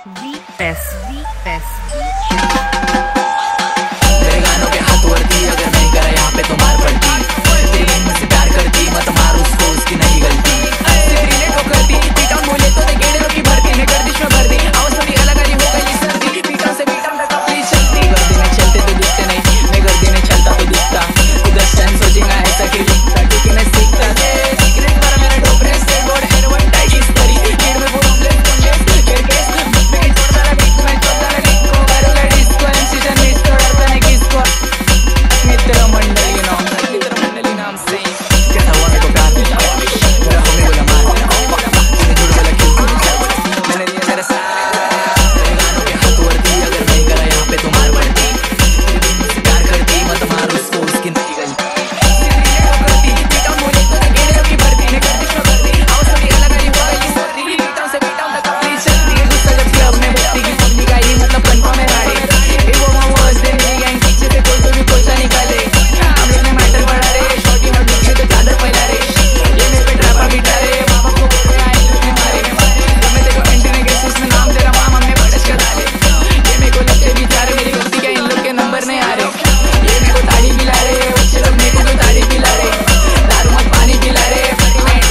मेरे गानों के हाथ वर्ती, अगर नहीं करा यहाँ पे तो मार पड़ती। तेरी बहन मुझसे प्यार करती, मत मार उसको, उसकी नहीं गलती। रिलेट वो करती, पीटा बोले तो गेड़ों की भरती। मैं गर्दिश में भर दी, आवाज थोड़ी अलग आई हो गई सर्दी। पीटा से पीटा तक अपनी चलती। गर्दी में चलते तो दिखते नहीं, मैं गर्दी में चलता तो दिखता। उधर सेंस सोचेगा ऐसा कि दिखता, क्योंकि मैं सीखता। सीक्रेट पर मेरे डोबरे से बोर्ड एयरवन टाइट इस तरी। गेड़ में वो हमले केस केस मैं छोड़ता लगा बीच में छोड़ता लगा को करूंगा डिस्को एमसीजन मिस तोड़ता नहीं किसको। मित्र मंडली नाम से कैसा हुआ मेरे को प्यार मेरा हमें बोला मार तूने झूठ बोला क्यों मैंने लिया तेरे साथ। मेरे गानों के हाथ वर्ती, अगर नहीं करा यहाँ पे तो मार पड़ती। तेरी बहन मुझसे प्यार करती, मत मार उसको, उसकी नहीं गलती। करती पीटा बोले तो गेड़ों की भरती। मैं गर्दिश में भर दी, आवाज थोड़ी अलग आई हो गई सर्दी। पीटा से पीटा तक अपनी चलती। गुस्सा जब क्लब में बस्ती की पब्लिक आई, मतलब कंफर्म है हारे। ए वो वाज दे मेरी गैंग पीछे से कोई तो भी कोचा निकाले। हम लोग ने मैटर बढ़ा रे, शॉटी में डूबे तो चादर फैला रे। ये मेरे पे ट्रैपा बिठा रे, माँ बाप को बोल रहे आए तुझे मारे। मैं देखो एंटी ने गेस उसमें नाम तेरा माँ हमने बड़च कर डाले। ये मेरे को लगते बेचारे, मेरी गलती क्या इन लोग के नंबर नहीं आ रहे। ये मेरे को ताड़ी पिला रे, बच्चे लोग मेरे को ताड़ी पिला रे। दारू मत पानी पिला रे, मेरे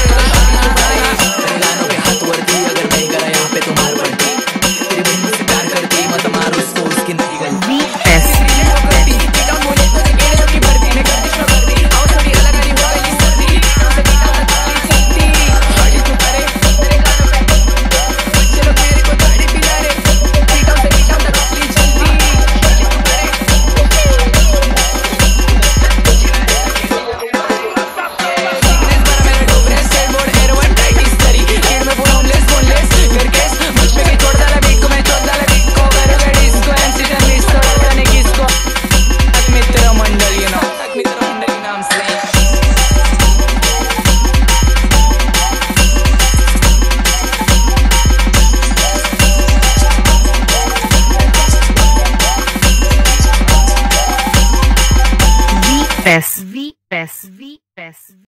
गानों के हाथ वर्ती, अगर नहीं करा यहाँ पे तो मार पड़ती। तेरी बहन मुझसे प्यार करती, मत मार उसको, उसकी नहीं गलती। V